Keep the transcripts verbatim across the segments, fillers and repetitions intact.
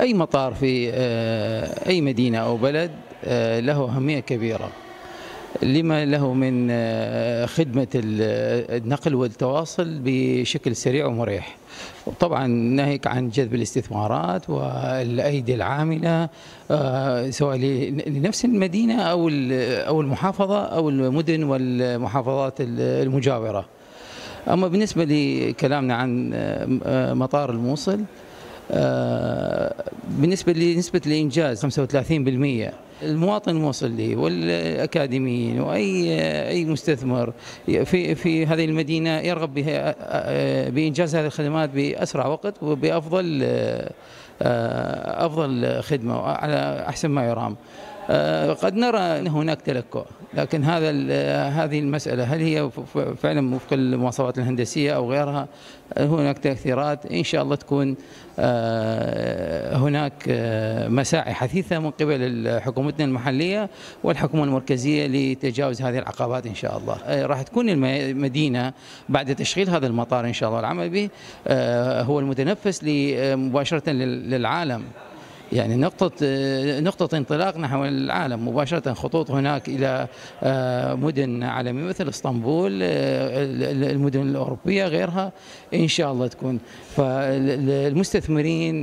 أي مطار في أي مدينة أو بلد له أهمية كبيرة لما له من خدمة النقل والتواصل بشكل سريع ومريح، وطبعا ناهيك عن جذب الاستثمارات والأيدي العاملة سواء لنفس المدينة أو أو المحافظة أو المدن والمحافظات المجاورة. أما بالنسبة لكلامنا عن مطار الموصل، بالنسبة لنسبة الإنجاز خمسة وثلاثين بالمئة، المواطن الموصلي والأكاديميين وأي أي مستثمر في في هذه المدينة يرغب بها بإنجاز هذه الخدمات بأسرع وقت وبأفضل أفضل خدمة على أحسن ما يرام. قد نرى أن هناك تلكؤ، لكن هذا هذه المسألة هل هي فعلا وفق المواصفات الهندسية أو غيرها؟ هناك تأثيرات إن شاء الله تكون هناك مساعي حثيثة من قبل حكومتنا المحلية والحكومة المركزية لتجاوز هذه العقبات إن شاء الله. راح تكون المدينة بعد تشغيل هذا المطار إن شاء الله والعمل به هو المتنفس مباشرة للعالم، يعني نقطة نقطة انطلاق نحو العالم مباشرة. خطوط هناك إلى مدن عالمية مثل اسطنبول، المدن الأوروبية غيرها إن شاء الله تكون. فالمستثمرين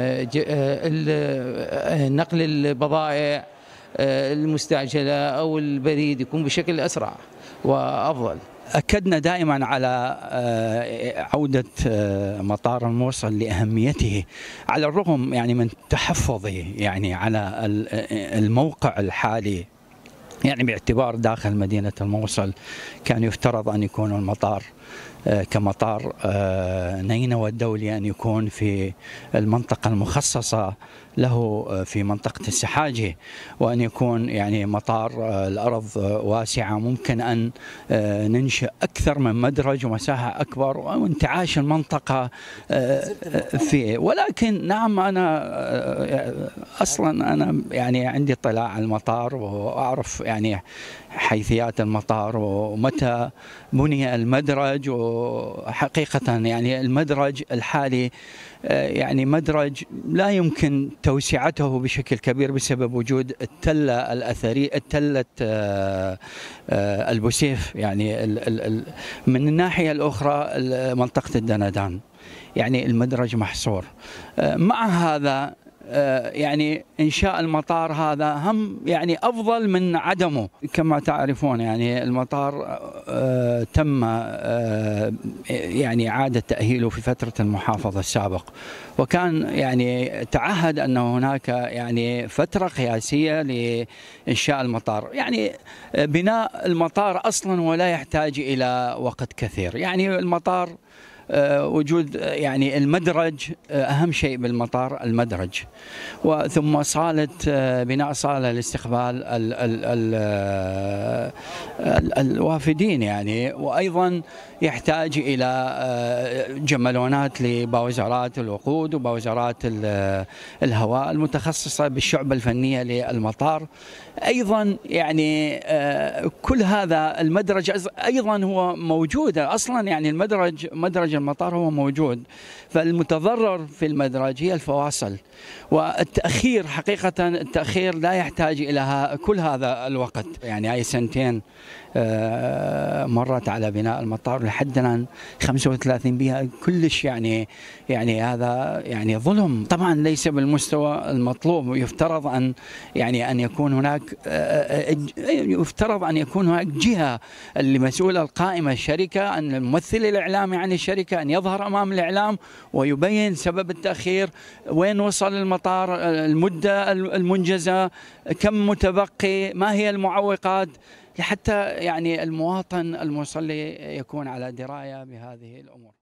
نقل البضائع المستعجلة أو البريد يكون بشكل أسرع وأفضل. أكدنا دائما على عودة مطار الموصل لأهميته، على الرغم يعني من تحفظه يعني على الموقع الحالي، يعني باعتبار داخل مدينة الموصل كان يفترض أن يكون المطار كمطار نينوى الدولي أن يكون في المنطقة المخصصة له في منطقة السحاجة، وأن يكون يعني مطار الأرض واسعة ممكن أن ننشئ أكثر من مدرج ومساحة أكبر وانتعاش المنطقة فيه. ولكن نعم أنا أصلا أنا يعني عندي اطلاع على المطار وأعرف يعني حيثيات المطار ومتى بني المدرج، وحقيقة يعني المدرج الحالي يعني مدرج لا يمكن توسعته بشكل كبير بسبب وجود التلة الأثرية، التلة البوسيف. يعني من الناحية الأخرى منطقة الدندان يعني المدرج محصور. مع هذا يعني إنشاء المطار هذا هم يعني أفضل من عدمه. كما تعرفون يعني المطار تم يعني إعادة تأهيله في فترة المحافظة السابق، وكان يعني تعهد أن هناك يعني فترة قياسية لإنشاء المطار. يعني بناء المطار أصلا ولا يحتاج إلى وقت كثير، يعني المطار وجود يعني المدرج أهم شيء بالمطار، المدرج، وثم صالة بناء صالة لاستقبال ال ال ال ال الوافدين يعني، وأيضا يحتاج إلى جمالونات لباوزرات الوقود وباوزرات الهواء المتخصصة بالشعبة الفنية للمطار. أيضا يعني كل هذا المدرج أيضا هو موجود أصلا، يعني المدرج مدرج المطار هو موجود، فالمتضرر في المدرج هي الفواصل والتأخير. حقيقة التأخير لا يحتاج إلى كل هذا الوقت، يعني هاي سنتين مرت على بناء المطار لحد الآن خمسة وثلاثين بها كلش، يعني يعني هذا يعني ظلم طبعا ليس بالمستوى المطلوب. يفترض أن يعني أن يكون هناك يفترض أن يكون هناك جهة المسؤولة القائمة الشركة، أن الممثل الإعلامي عن الشركة أن يظهر أمام الإعلام ويبين سبب التأخير، وين وصل المطار، المدة المنجزة، كم متبقي، ما هي المعوقات، حتى يعني المواطن الموصلي يكون على دراية بهذه الأمور.